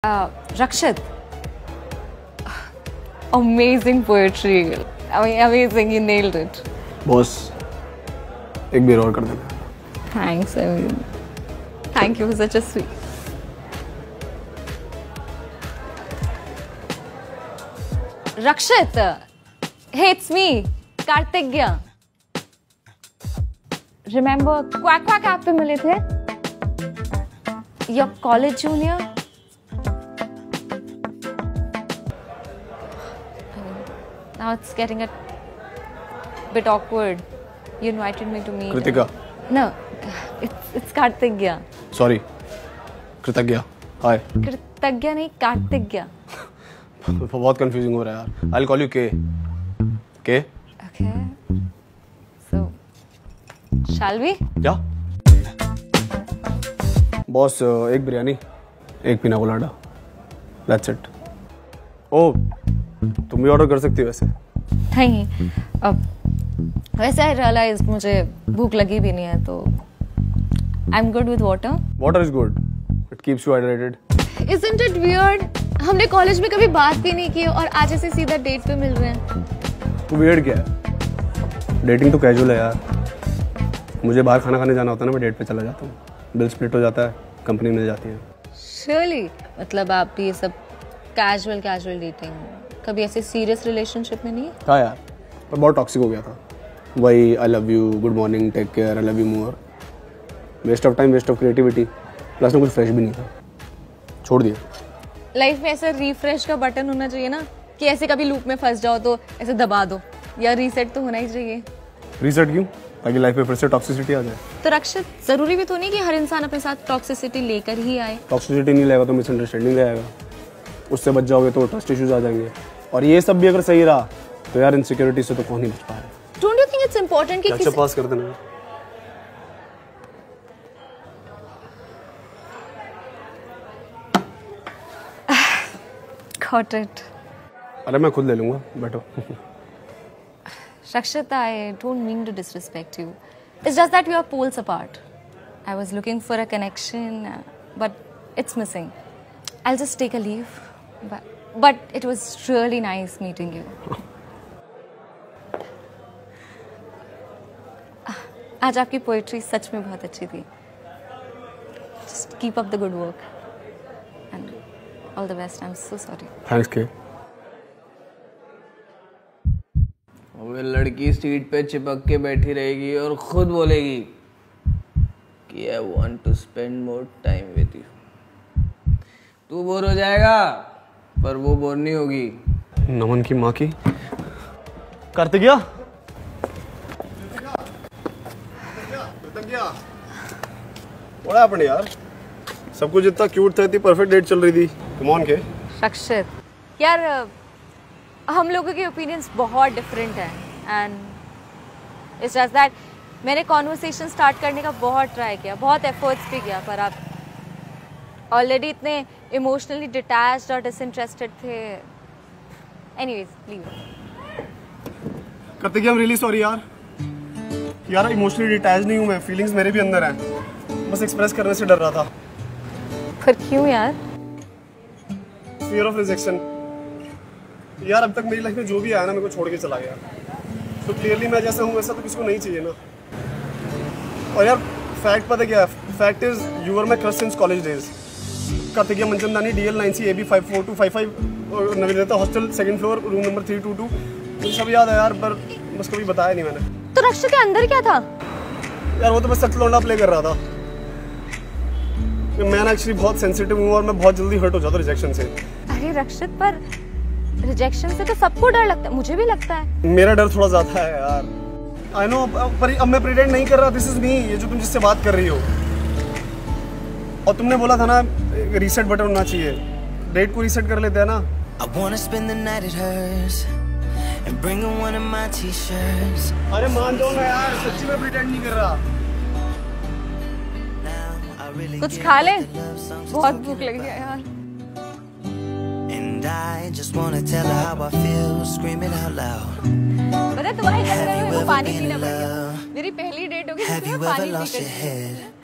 Rakshit, amazing poetry. I mean, amazing. You nailed it. Boss, एक बेर और कर देना. Thanks. I mean, thank you for such a sweet. Rakshit, hey, it's me, Karthikya. Remember, Quack Quack app पे मिले थे? Your college junior? Now it's getting a bit awkward. You invited me to meet. Kritika. No, it's Karthikya. Sorry. कृतज्ञ. Hi. कृतज्ञ नहीं, Karthikya. बहुत confusing हो रहा है यार. I'll call you K. K? Okay. So, shall we? क्या? Boss, एक बिरयानी, एक पिना कोलाडा. That's it. ओह, तुम भी ऑर्डर कर सकती हो वैसे. नहीं, अब वैसे I realized मुझे भूख लगी भी नहीं है तो I'm good with water. Water is good. It keeps you hydrated. Isn't it weird? हमने कॉलेज में कभी बात भी नहीं की और आज ऐसे सीधा डेट पे मिल रहे हैं. तो weird क्या है? डेटिंग तो कैजुअल है यार. मुझे बाहर खाना खाने जाना होता है ना, मैं डेट पे चला जाता हूँ. बिल स्प्लिट हो जाता है, कंपनी मिल जाती है. Surely, मतलब आप भी ये सब कैजुअल डेटिंग, कभी ऐसे सीरियस रिलेशनशिप में नहीं? था यार, पर बहुत टॉक्सिक हो गया था. वही I love you, good morning, take care, I love you more. Waste of time, waste of creativity. Plus में कुछ फ्रेश भी नहीं था. छोड़ दिया. लाइफ में ऐसा रिफ्रेश का बटन होना चाहिए ना, कि ऐसे कभी लूप में फंस जाओ तो ऐसे दबा दो, या रीसेट तो होना ही चाहिए. रीसेट क्यों? ताकि लाइफ में फिर से टॉक्सिसिटी आ जाए. तो रक्षित, जरूरी भी तो नहीं कि हर इंसान अपने साथ टॉक्सिसिटी लेकर ही आए. टॉक्सिसिटी नहीं लाएगा तो मिसअंडरस्टैंडिंग ले आएगा. उससे बच जाओगे तो ट्रस्ट इश्यूज आ जाएंगे. और ये सब भी अगर सही रहा तो यार इनसिक्योरिटी से तो कौन नहीं बच पा रहा है. Don't you think it's important कि अच्छा पास कर देना. Got it. अरे मैं खुद ले लूंगा, बैठो. Rakshit, I don't mean to disrespect you. It's just that we are poles apart. I was looking for a connection, but it's missing. I'll just take a leave. But it was really nice meeting you. आज आपकी poetry सच में बहुत अच्छी थी. Just keep up the good work. And all the best. I'm so sorry. Thanks, K. वो लड़की seat पे चिपक के बैठी रहेगी और खुद बोलेगी कि I want to spend more time with you. तू बोर हो जाएगा, पर वो बोर नहीं होगी. नमन की माँ की. कार्तिकिया. What happened यार? सब कुछ इतना क्यूट था, इतनी परफेक्ट डेट चल रही थी. Come on, K. रक्षित, यार हम लोगों के ओपिनियंस बहुत डिफरेंट हैं एंड इट्स जस्ट दैट मैंने कॉन्वर्सेशन स्टार्ट करने का बहुत ट्राई किया, बहुत एफर्ट्स भी किया, पर आप ऑलरेडी इतने इमोशनली डिटैच्ड और डिसइंटरेस्टेड थे. Anyways, leave it. Kartik, I am really sorry यार. यार इमोशनली डिटैच नहीं हूँ मैं, फीलिंग्स मेरे भी अंदर हैं. बस एक्सप्रेस करने से डर रहा था. पर क्यों यार? Fear of rejection. यार अब तक मेरी लाइफ में जो भी आया ना, मेरे को छोड़ के चला गया. तो क्लियरली मैं जैसा हूँ वैसा तो किसी को नहीं चाहिए ना. और यार फैक्ट पता क्या है? Fact is you are my crush since college days. Kartikiya Manchandani, DL9C AB 54255 Naveenta hostel, second floor, room number 322. मुझे सब याद है यार, पर बस कभी बताया नहीं मैंने. तो रक्षित के अंदर क्या था? यार वो तो बस सच लौंडा प्ले कर रहा था. मैं ना एक्चुअली बहुत सेंसिटिव हूँ और मैं बहुत जल्दी हर्ट हो जाता हूँ रिजेक्शन से. अरे रक्षित, पर रिजेक्शन से तो सबको डर लगता है, मुझे भी लगता है. मेरा डर थोड़ा ज्यादा है यार. आई नो, पर अब मैं प्रिटेंड नहीं कर रहा. दिस इज मी, ये जो तुम जिससे बात कर रही हो. और तुमने बोला था ना रीसेट बटन होना चाहिए. डेट को रीसेट कर लेते हैं ना. I wanna spend the night at hers and bring her one of my t-shirts. अरे मान जाओ ना यार, सच्ची में प्रिटेंड नहीं कर रहा. कुछ खा ले, बहुत भूख लगी है यार. And I just wanna tell her how I feel, scream it out loud. पता है तुम्हारे घर में मेरे को पानी पीना पड़ेगा. मेरी पहली डेट होगी जिसमें पानी पी कर.